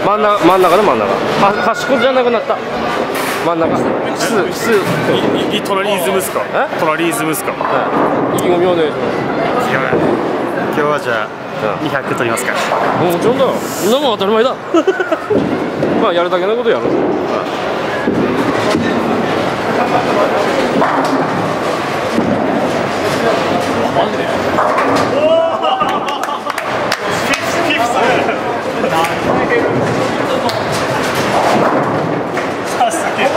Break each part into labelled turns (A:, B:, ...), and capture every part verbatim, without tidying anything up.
A: 真ん中真ん中の真ん中。は端っこじゃなくなった。真ん中。普通普通。
B: いいトラリズムっすか？
A: え？
B: トラリズムっすか？
A: はい。意気込みお願いします。
B: 今日はじゃあにひゃく取りますか。
A: もちろんだよ。そんなもん当たり前だ。まあやるだけのことやる。マジで？
B: さすげえ。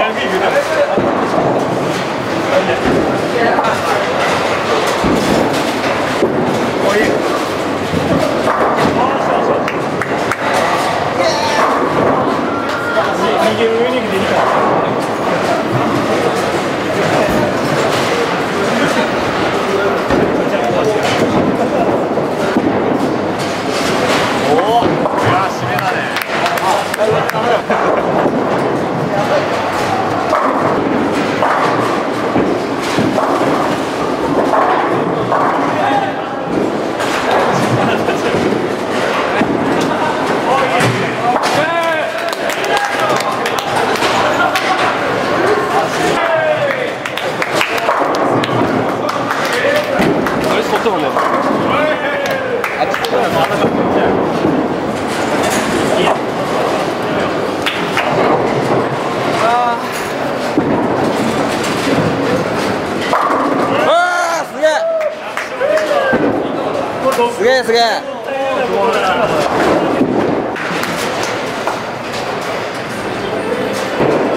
A: すげえすげえ。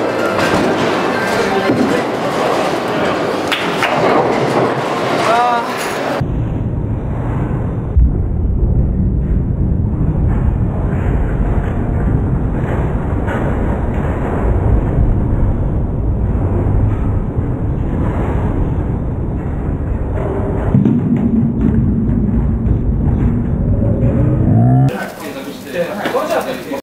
A: ああ。